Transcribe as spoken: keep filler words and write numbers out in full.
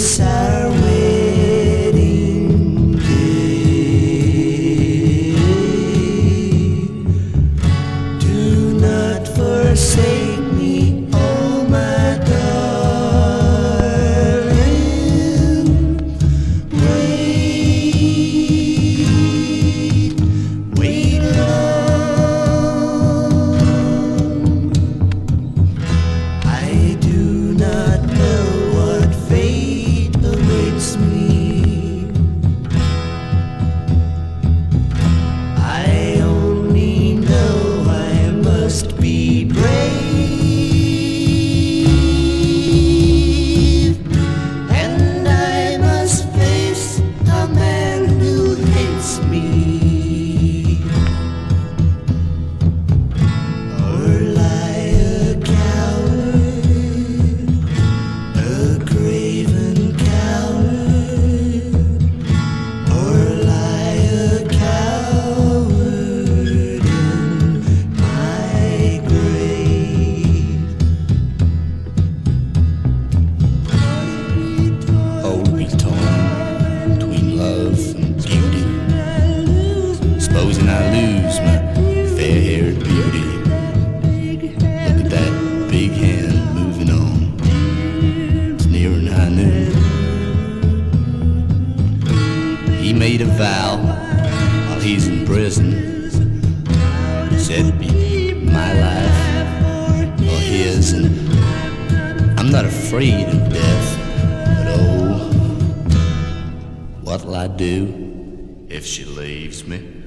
It's our wedding day. Do not forsake me, oh my darling. Wait, wait long. I do not know what fate awaits me. I only know I must be brave, and I must face a man who hates me, or lie a coward, a craven coward, or lie a coward in my grave. Hold me torn between love and beauty, supposing I lose my fair-haired beauty. Look at that big hand moving on. It's nearing high noon. He made a vow while he's in prison. Said it'd be my life or his, and I'm not afraid of death, but oh, what'll I do if she leaves me?